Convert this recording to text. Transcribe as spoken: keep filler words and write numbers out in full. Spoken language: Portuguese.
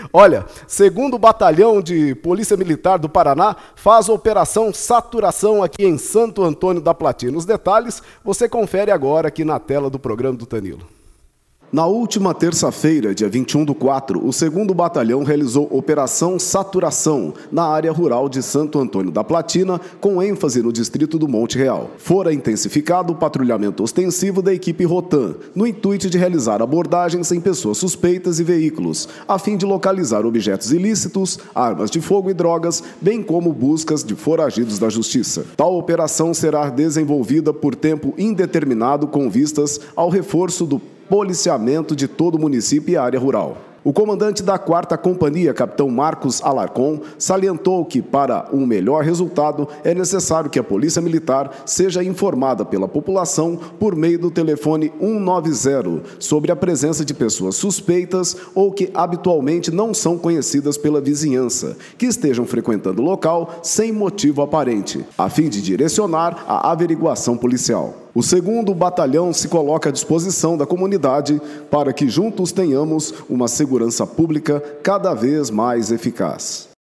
Olha, segundo Batalhão de Polícia Militar do Paraná faz a operação Saturação aqui em Santo Antônio da Platina. Os detalhes você confere agora aqui na tela do programa do Tanilo. Na última terça-feira, dia vinte e um do quatro, o segundo Batalhão realizou Operação Saturação na área rural de Santo Antônio da Platina, com ênfase no distrito do Monte Real. Fora intensificado o patrulhamento ostensivo da equipe Rotan, no intuito de realizar abordagens em pessoas suspeitas e veículos, a fim de localizar objetos ilícitos, armas de fogo e drogas, bem como buscas de foragidos da justiça. Tal operação será desenvolvida por tempo indeterminado com vistas ao reforço do policiamento de todo o município e área rural. O comandante da quarta Companhia, capitão Marcos Alarcon, salientou que, para um melhor resultado, é necessário que a Polícia Militar seja informada pela população por meio do telefone cento e noventa sobre a presença de pessoas suspeitas ou que habitualmente não são conhecidas pela vizinhança, que estejam frequentando o local sem motivo aparente, a fim de direcionar a averiguação policial. O segundo batalhão se coloca à disposição da comunidade para que juntos tenhamos uma segurança pública cada vez mais eficaz.